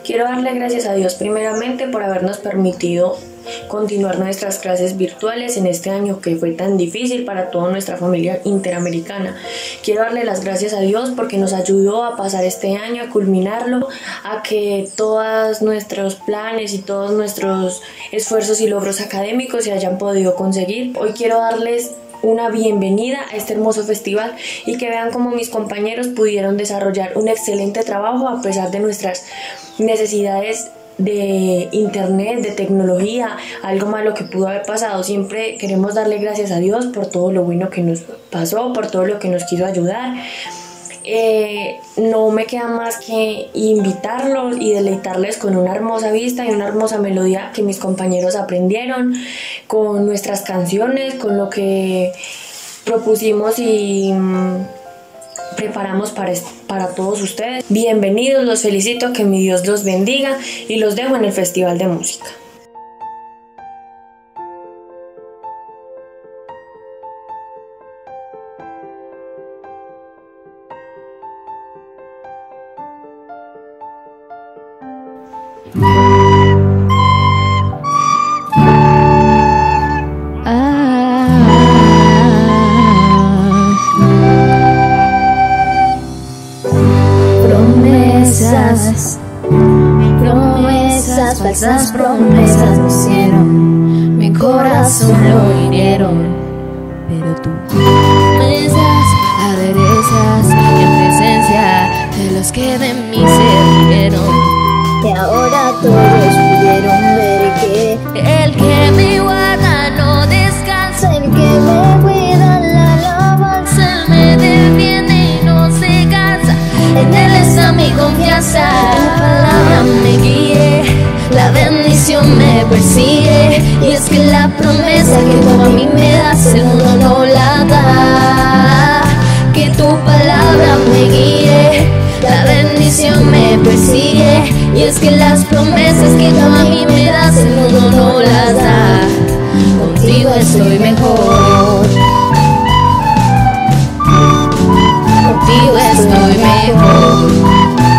Quiero darle gracias a Dios primeramente por habernos permitido continuar nuestras clases virtuales en este año que fue tan difícil para toda nuestra familia interamericana. Quiero darle las gracias a Dios porque nos ayudó a pasar este año, a culminarlo, a que todos nuestros planes y todos nuestros esfuerzos y logros académicos se hayan podido conseguir. Hoy quiero darles una bienvenida a este hermoso festival y que vean cómo mis compañeros pudieron desarrollar un excelente trabajo a pesar de nuestras necesidades de internet, de tecnología, algo malo que pudo haber pasado. Siempre queremos darle gracias a Dios por todo lo bueno que nos pasó, por todo lo que nos quiso ayudar. No me queda más que invitarlos y deleitarles con una hermosa vista y una hermosa melodía que mis compañeros aprendieron, con nuestras canciones, con lo que propusimos y preparamos para todos ustedes. Bienvenidos, los felicito, que mi Dios los bendiga y los dejo en el Festival de Música. Promesas, falsas promesas me hicieron, mi corazón lo hirieron, pero tú promesas aderezas en presencia de los que de mí se rieron. Y ahora todos pudieron ver que el que me guarda no descansa, el que me cuida la alabanza, me defiende y no se cansa, en él está mi confianza. Tu palabra me guíe, la bendición me persigue, y es que la promesa que tú a mí me das el mundo no la da. Que tu palabra me guíe, la bendición me persigue, y es que las promesas que tú a mí me das el mundo no las da. Contigo estoy mejor, contigo estoy mejor,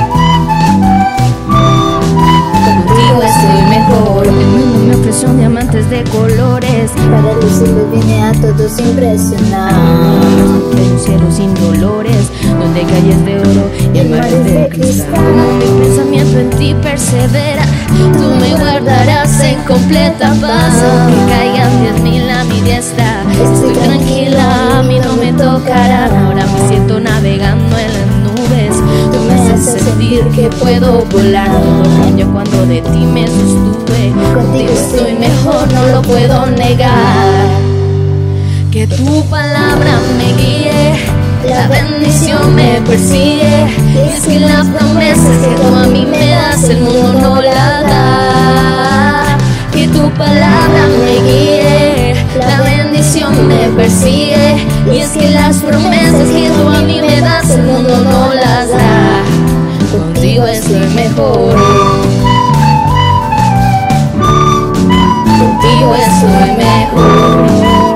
contigo estoy mejor. El mundo me ofreció diamantes de colores, para lucirlos viene a todos impresionar. Hay un cielo sin dolores, donde hay calles de oro y el mar es de cristal. Como mi pensamiento en ti persevera, tú me guardarás en completa paz. Aunque caigan 10,000 a mi diestra, estoy tranquila, a mí no me tocará. Ahora me siento navegando en las nubes, tú me haces sentir que puedo volar. Todo cambió cuando de ti me sostuve, contigo estoy mejor, no lo puedo negar. Que tu palabra me guíe, la bendición me persigue, y es que las promesas que tú a mí me das el mundo no la da. Que tu palabra me guíe, la bendición me persigue, y es que las promesas que tú a mí me das el mundo no las da. Contigo estoy mejor, contigo estoy mejor.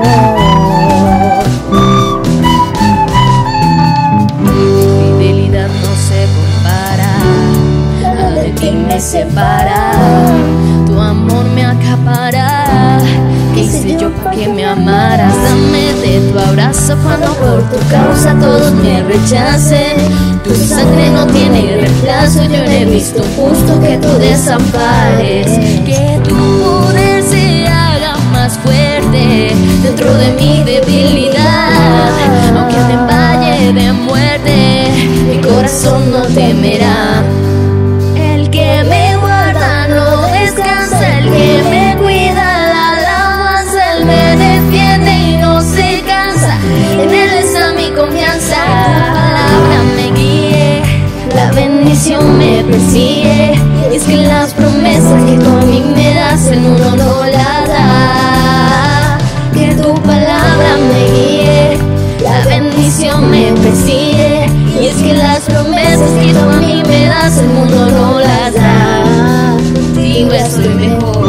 Fidelidad no se compara, nada de ti me separa, tu amor me acapara. ¿Qué hice yo para que me amaras? Dame de tu abrazo cuando por tu causa todos me rechacen. Tu sangre no tiene reemplazo, yo no he visto justo que tú desampares. Que tu poder se haga más fuerte dentro de mi debilidad. Aunque ande en valle de muerte, mi corazón no temerá. El que me guarda no descansa, el que me cuida la alabanza, él me defiende y no se cansa, en él está mi confianza. Tu palabra me guíe, la bendición me persigue, y es que las promesas que tú a mí me das el mundo no la da. Que tu palabra me guíe, la bendición me persigue, y es que las promesas que tú a mí me das el mundo no las da. Contigo estoy mejor,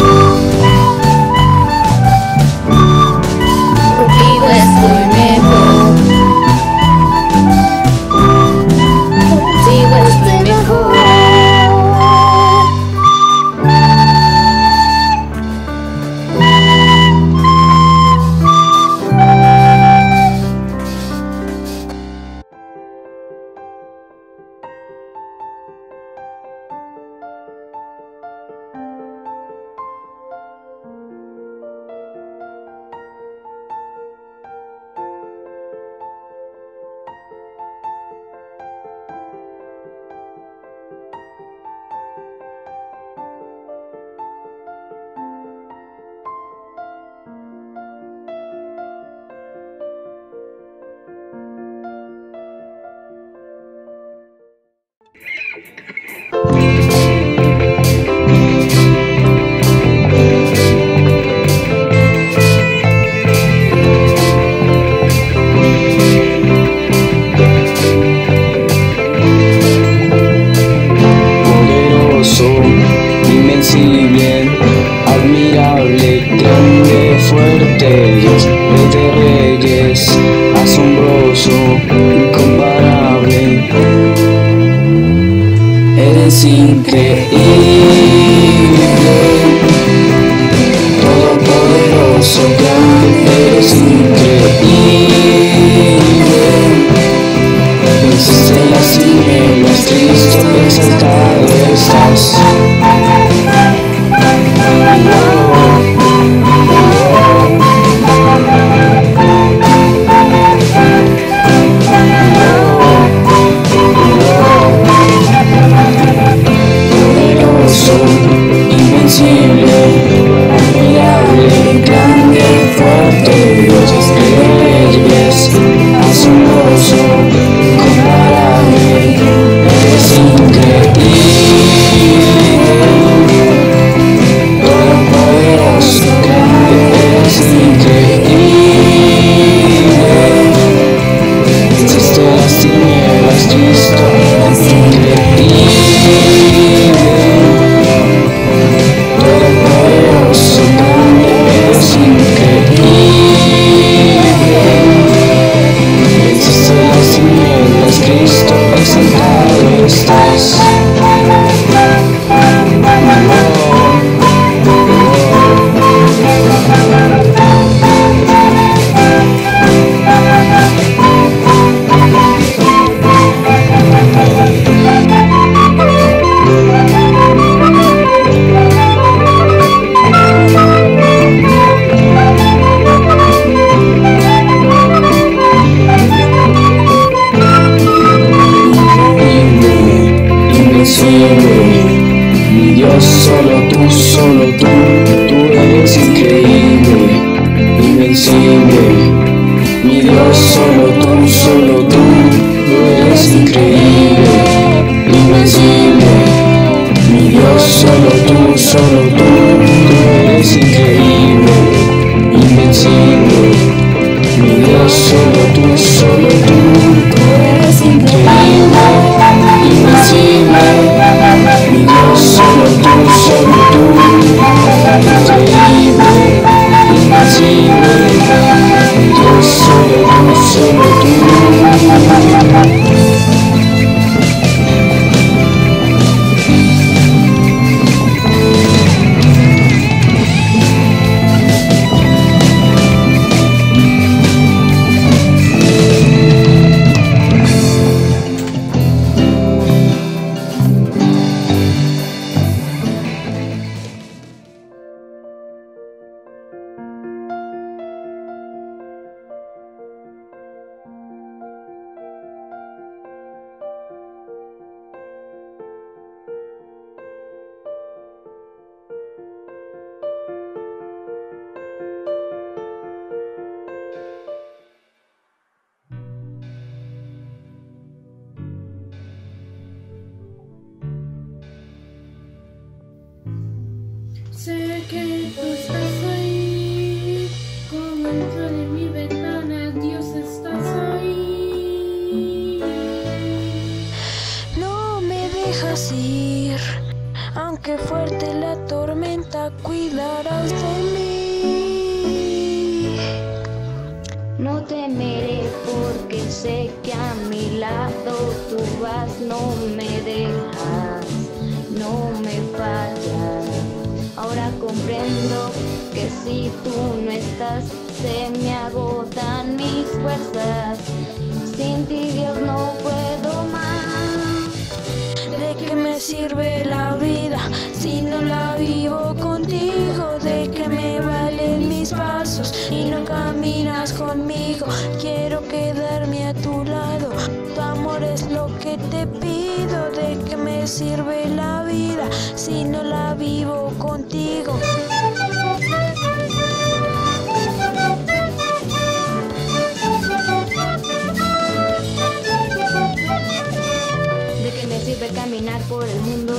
contigo estoy mejor, contigo estoy mejor. Invencible, admirable, grande, fuerte, Dios, Rey de reyes, asombroso, incomparable. Eres increíble, todopoderoso, grande, eres increíble. Venciste las tinieblas, Cristo, exaltado estás. Poderoso, invencible, admirable, grande, fuerte, Dios de reyes, asombroso, incomparable, eres increíble. Cristo, exaltado estás. Mi Dios, solo tú eres increíble, invencible. Mi Dios, solo tú eres increíble, invencible. Mi Dios, solo tú eres increíble, invencible. Mi Dios, solo tú eres increíble, invencible. Mi Dios, solo tú, increíble, invencible. Mi Dios, solo tú. Sé que tú estás ahí, como dentro de mi ventana, Dios estás ahí. No me dejas ir, aunque fuerte la tormenta, cuidarás de mí. No temeré porque sé que a mi lado tú vas, no me dejas, no me fallas. Ahora comprendo que si tú no estás, se me agotan mis fuerzas. Sin ti, Dios, no puedo más. ¿De qué me sirve la vida si no la vivo contigo? ¿De qué me valen mis pasos y no caminas conmigo? Quiero quedarme a tu lado, tu amor es lo que te pido. ¿De qué me sirve la vida si no la vivo contigo? ¿De qué me sirve caminar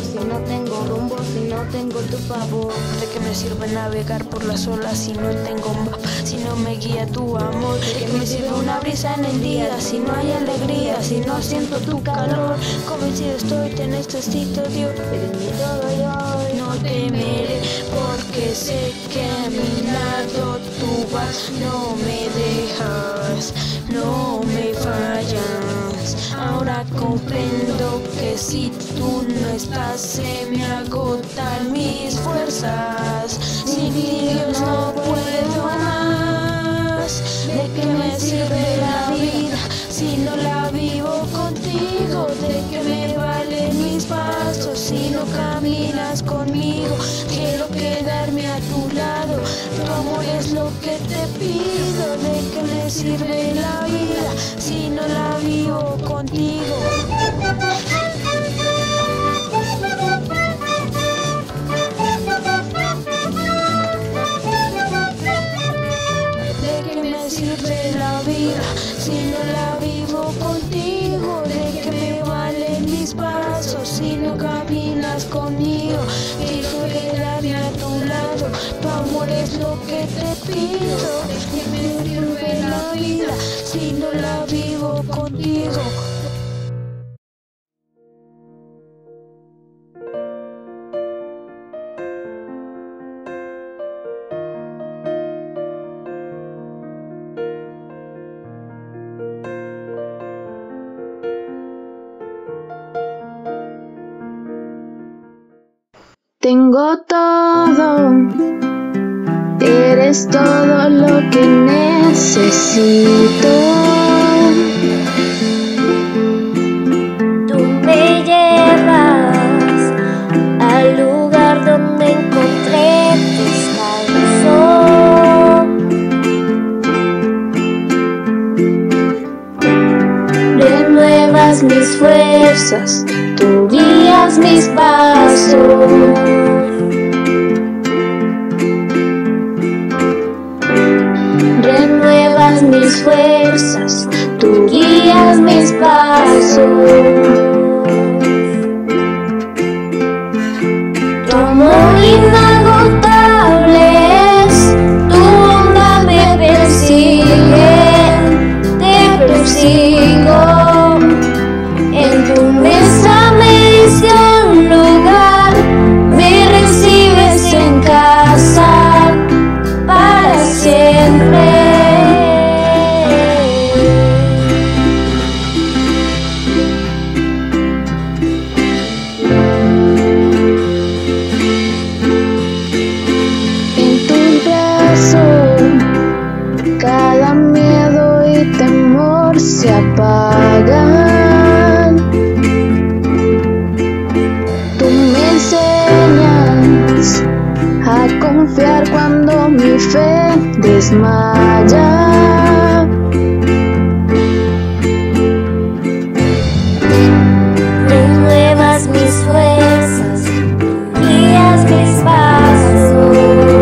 si no tengo rumbo, si no tengo tu favor? ¿De qué me sirve navegar por las olas si no tengo un mapa, si no me guía tu amor? ¿De qué me sirve una brisa en el día si no hay alegría, si no siento tu calor? Convencido estoy, te necesito, Dios, eres mi todo y hoy no temeré, porque sé que a mi lado tú vas, no me dejas, no me fallas. Ahora comprendo que si tú no estás se me agotan mis fuerzas. Sin ti, Dios, no puedo más. ¿De qué me sirve la vida si no la vivo contigo? ¿De qué me valen mis pasos si no caminas conmigo? Quiero quedarme a tu lado, tu amor es lo que te pido. ¿De qué me sirve la vida si no la vivo contigo? ¿De qué me sirve la vida si no la vivo contigo? ¿De qué me valen mis pasos si no caminas conmigo? Quiero quedarme a tu lado, tu amor es lo que te pido. ¿De qué me sirve la vida si no la vivo contigo? Tengo todo, eres todo lo que necesito. Tú me llevas al lugar donde encontré descanso. Renuevas mis fuerzas, tú guías mis pasos. Renuevas mis fuerzas, tú guías mis pasos. Tu amor inagotable es, tu onda me persigue, te persigo. En tu mesa me diste un lugar, me recibes en casa para siempre. En tu brazo cada miedo y temor se apagan. Tú me enseñas a confiar cuando mi fe desmaya. Renuevas mis fuerzas, guías mis pasos.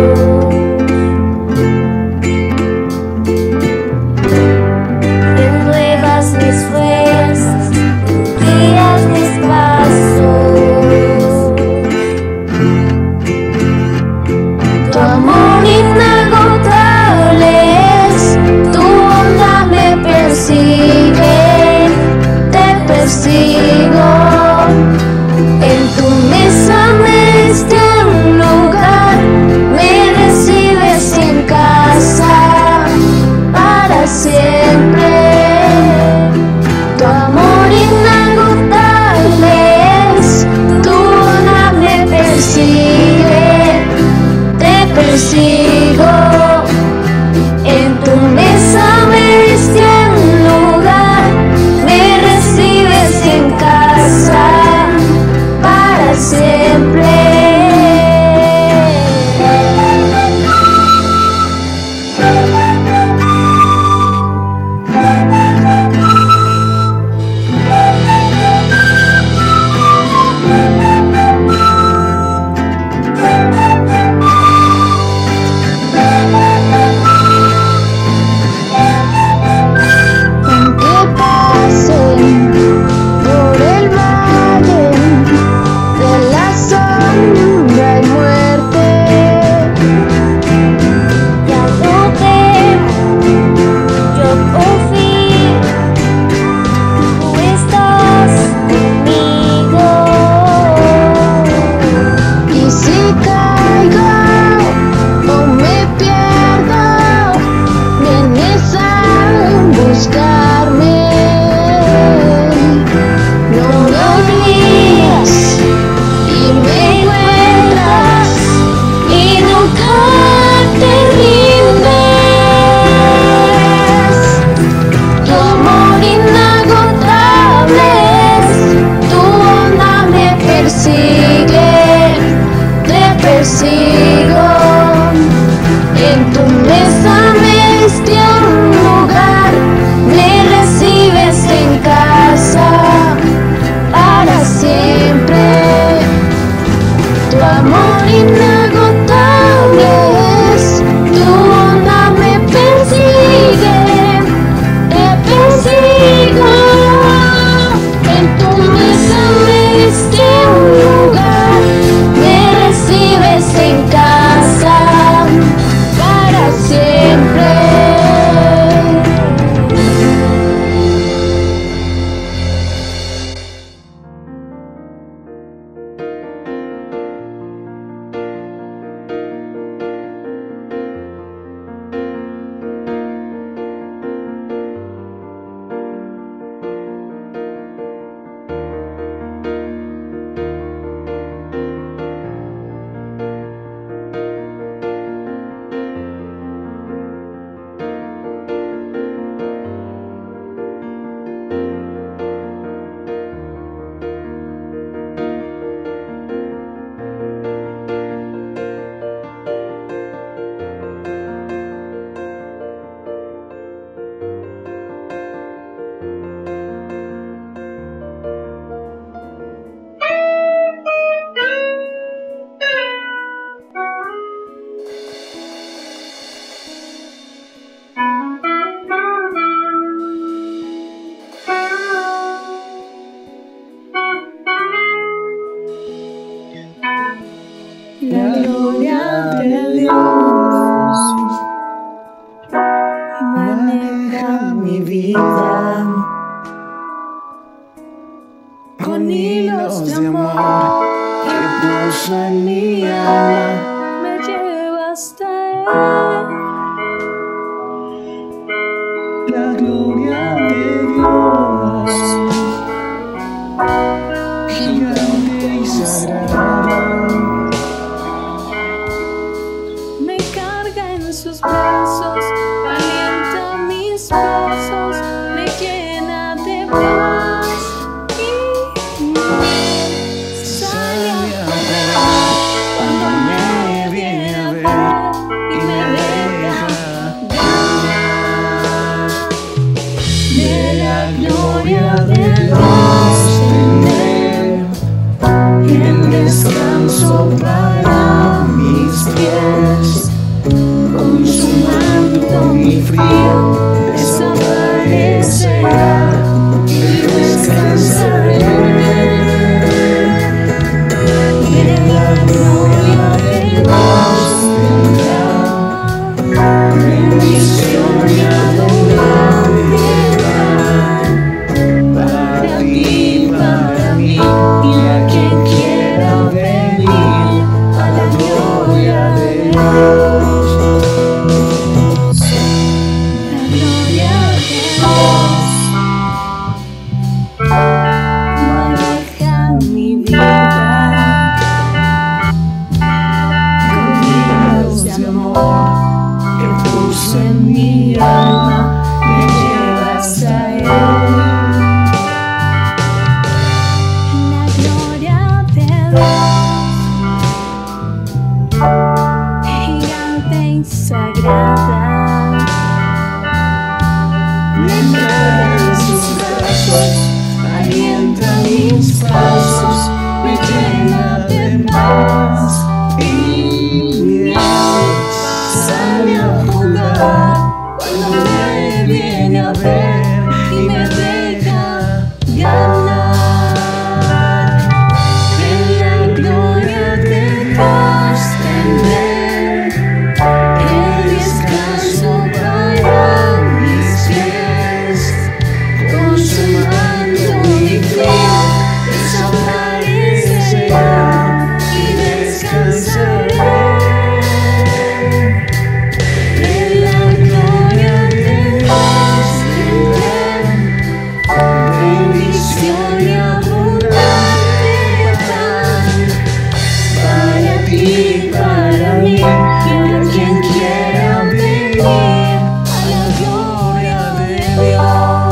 Renuevas mis fuerzas, guías mis pasos. Tu amor inagotable es, vida, con hilos de amor que puso en mi alma, me lleva hasta él. la gloria de Dios, gigante y sagrada, Me carga en sus brazos, alienta mis pasos, me llena de paz y me sale a jugar cuando me viene a ver y me deja ganar de la gloria de Dios, tener el descanso para mis pies. Con su manto mi frío desaparecerá y descansaré de la gloria de Dios, tendrá bendición y abundancia para ti, para mí y a quien quiera venir a la gloria de Dios. Maneja mi vida con hilos de amor que puso en mi alma, me lleva hasta él. La gloria de Dios, gigante y sagrada, me carga en sus brazos, alienta mis pasos, me llena de paz y me sale a jugar cuando me viene a ver y me deja ganar de la gloria de Dios, tener el descanso para mis pies. Con su manto mi frío desaparecerá y descansaré de la gloria de Dios, tendré bendición y abundancia para ti, para mí y a quien quiera venir a la gloria de Dios.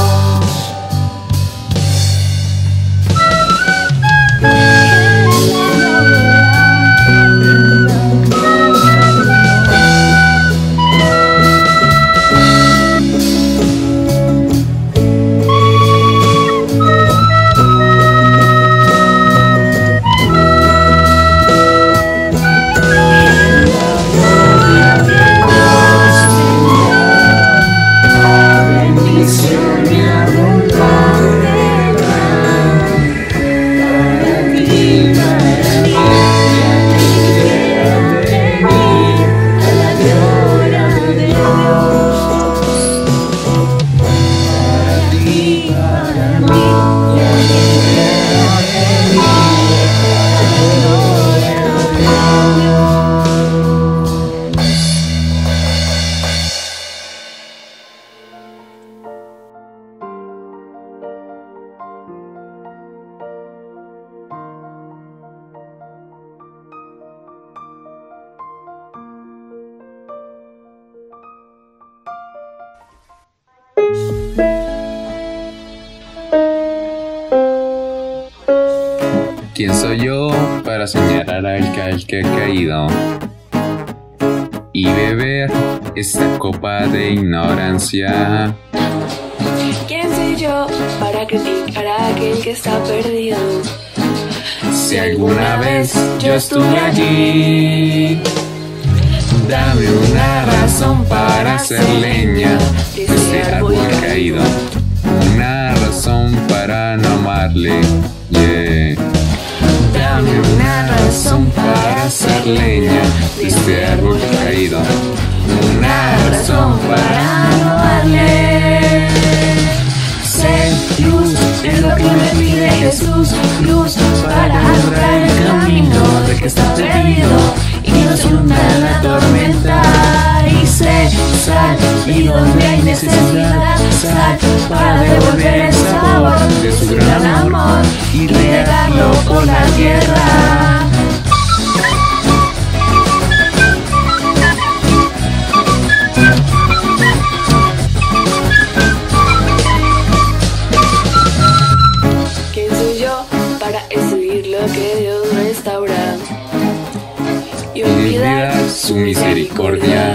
Bendición y abundancia para ti, para mí y a quien quiera venir a la gloria de Dios. Para ti, para mí y a quien quiera venir a la gloria de Dios. ¿Quién soy yo para señalar al que ha caído y beber esta copa de ignorancia? ¿Quién soy yo para criticar a aquel que está perdido? Si alguna vez yo estuve allí, dame una razón para hacer leña de este árbol caído, una razón para no amarle, yeah. Dame una razón para hacer leña de este árbol caído, una razón para no amarle. Jesús, luz para alumbrar el camino del que está perdido y no se hunda la tormenta. Y sé sal, y donde hay necesidad, sal para devolver el sabor de su gran amor y regarlo por la tierra. ¿Quién soy yo para destruir lo que Dios restaura y olvidar su misericordia?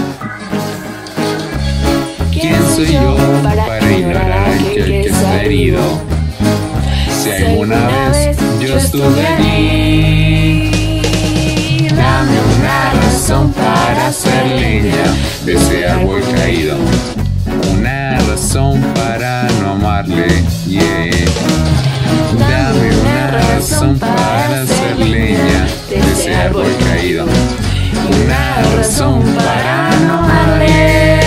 ¿Quién soy yo para ignorar a aquel que está herido? Si alguna vez yo estuve allí, dame una razón para hacer leña de ese árbol caído, una razón para no amarle, yeah. Dame una razón para hacer leña de ese árbol caído, una razón para no amarle.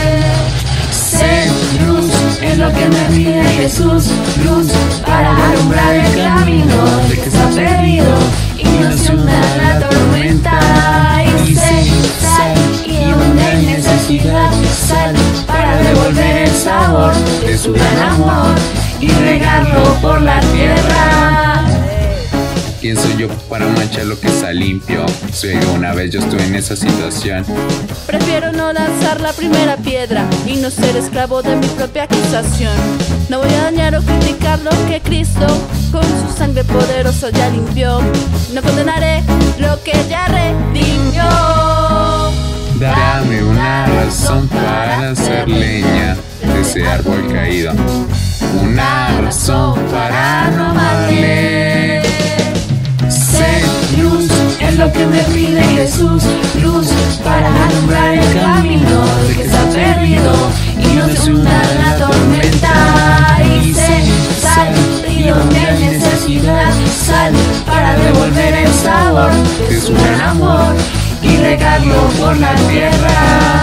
Sé luz, es lo que me pide Jesús, luz para alumbrar el camino del que está perdido y no se hunda la tormenta. Y sé sal, y donde hay necesidad, sal para devolver el sabor de su gran amor y regarlo por la tierra. ¿Quién soy yo para manchar lo que está limpio? Si una vez yo estuve en esa situación, Prefiero no lanzar la primera piedra y no ser esclavo de mi propia acusación. No voy a dañar o criticar lo que Cristo con su sangre poderosa ya limpió. No condenaré lo que ya redimió. dame una razón para hacer leña de ese árbol caído, una razón para no amarle. Sé luz, es lo que me pide Jesús, luz para alumbrar el camino del que está perdido y no se hunda la tormenta. Y sé sal, y donde hay necesidad, sal para devolver el sabor de su gran amor y regarlo por la tierra.